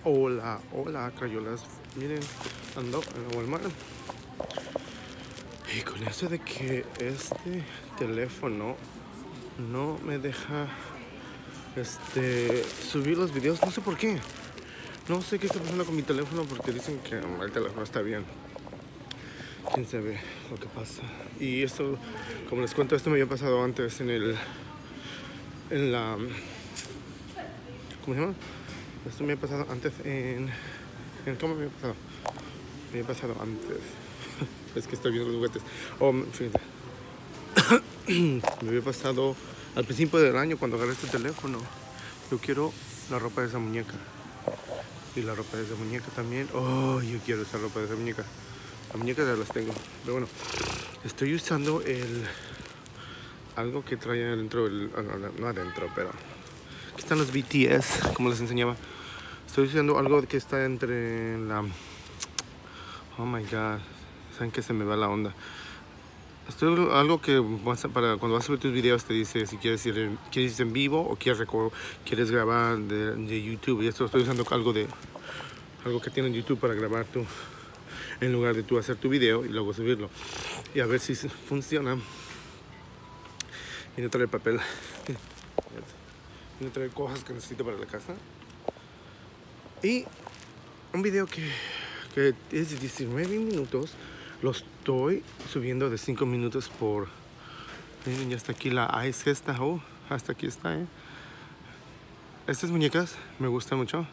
Hola, hola, crayolas. Miren, ando en el Walmart. Y con eso de que este teléfono no me deja subir los videos, no sé por qué. No sé qué está pasando con mi teléfono porque dicen que el teléfono está bien. Quién sabe lo que pasa. Y esto, como les cuento, esto me había pasado antes en la, ¿cómo se llama? Esto me había pasado antes ¿cómo me había pasado? Me había pasado antes. Es que estoy viendo los juguetes. Fíjense. Me había pasado al principio del año cuando agarré este teléfono. Yo quiero la ropa de esa muñeca. Y la ropa de esa muñeca también. Oh, yo quiero esa ropa de esa muñeca. Las muñecas ya las tengo. Pero bueno, estoy usando algo que trae adentro, no adentro, pero aquí están los BTS, como les enseñaba. Estoy usando algo que está entre la... Oh my god, saben que se me va la onda. Algo que para cuando vas a subir tus videos te dice si quieres ir en vivo o quieres grabar de YouTube. Y esto estoy usando algo que tiene en YouTube para grabar tú, en lugar de tú hacer tu video y luego subirlo. Y a ver si funciona. Y no traer papel. Y no traer cosas que necesito para la casa. Y un video que es de 19 minutos. Lo estoy subiendo de 5 minutos por... Miren, ya está aquí la ice esta. Hasta aquí está, Estas muñecas me gustan mucho.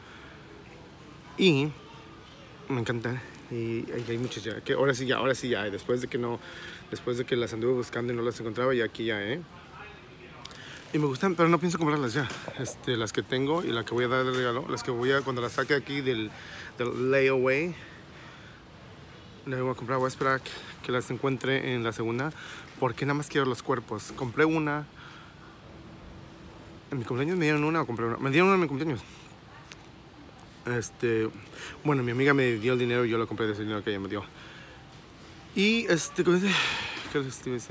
Y me encantan. Y hay muchas ya. Que ahora sí ya hay. Después de que las anduve buscando y no las encontraba, y aquí ya, Y me gustan, pero no pienso comprarlas ya. Las que tengo y la que voy a dar de regalo. Las que cuando las saque aquí del layaway, le voy a comprar. Voy a esperar que las encuentre en la segunda, porque nada más quiero los cuerpos. Compré una. En mi cumpleaños me dieron una o compré una. Me dieron una en mi cumpleaños. Bueno, mi amiga me dio el dinero y yo lo compré de ese dinero que ella me dio. Y ¿qué les iba a decir?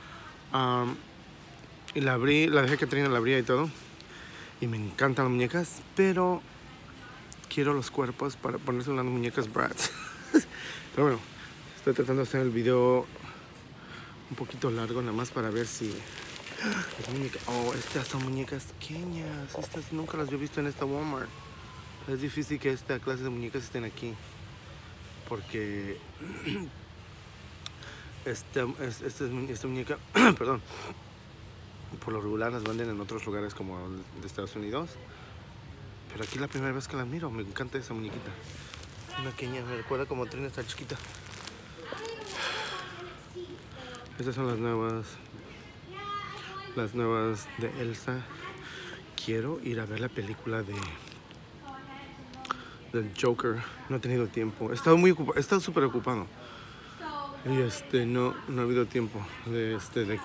Y la abrí, la dejé que Trina la abría y todo. Y me encantan las muñecas, pero quiero los cuerpos para ponerse unas muñecas Bratz. Pero bueno, estoy tratando de hacer el video un poquito largo, nada más para ver si... estas son muñecas pequeñas. Estas nunca las había visto en esta Walmart. Es difícil que esta clase de muñecas estén aquí, porque esta muñeca, perdón, por lo regular las venden en otros lugares como de Estados Unidos, pero aquí es la primera vez que la miro. Me encanta esa muñequita. Una pequeña, me recuerda como Trina está chiquita. Estas son las nuevas de Elsa. Quiero ir a ver la película del Joker. No he tenido tiempo. He estado súper ocupado. Y no ha habido tiempo de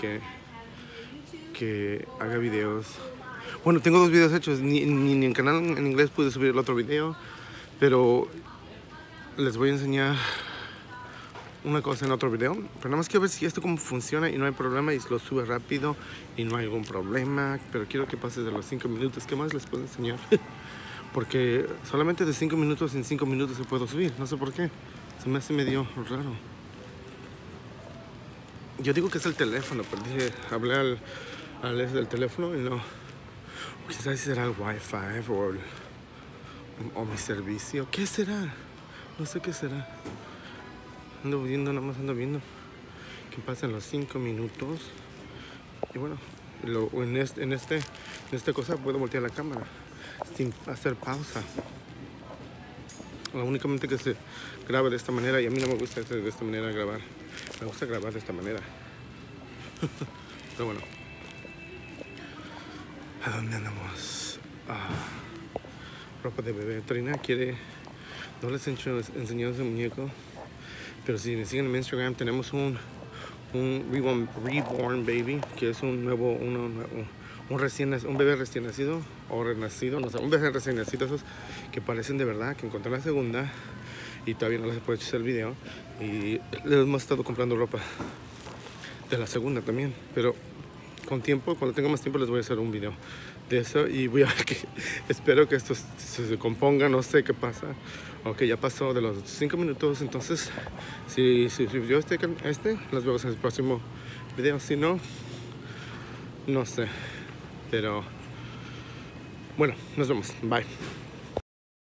que haga videos. Bueno, tengo 2 videos hechos. Ni en el canal en inglés pude subir el otro video. Pero les voy a enseñar una cosa en otro video. Pero nada más quiero ver si esto cómo funciona y no hay problema y lo sube rápido y no hay algún problema. Pero quiero que pases de los 5 minutos. ¿Qué más les puedo enseñar? Porque solamente de 5 minutos en 5 minutos se puedo subir. No sé por qué. Se me hace medio raro. Yo digo que es el teléfono, pero hablé al del teléfono y no. Quizás será el Wi-Fi o mi servicio. ¿Qué será? No sé qué será. Ando viendo que pasen los 5 minutos. Y bueno, en esta cosa puedo voltear la cámara sin hacer pausa. Únicamente que se graba de esta manera, y a mí no me gusta de esta manera grabar. Me gusta grabar de esta manera. Pero bueno, ¿a dónde andamos? Ropa de bebé. Trina no les he enseñado ese muñeco, pero si me siguen en mi Instagram, tenemos un reborn baby, que es un bebé recién nacido o renacido, no sé, un bebé recién nacido, esos que parecen de verdad, que encontré la segunda y todavía no les he podido hacer el video, y les hemos estado comprando ropa de la segunda también, pero con tiempo, cuando tenga más tiempo les voy a hacer un video de eso y voy a ver que espero que esto se componga, no sé qué pasa. Ok, ya pasó de los 5 minutos, entonces si suscribió los vemos en el próximo video, si no, no sé, pero bueno, nos vemos, bye.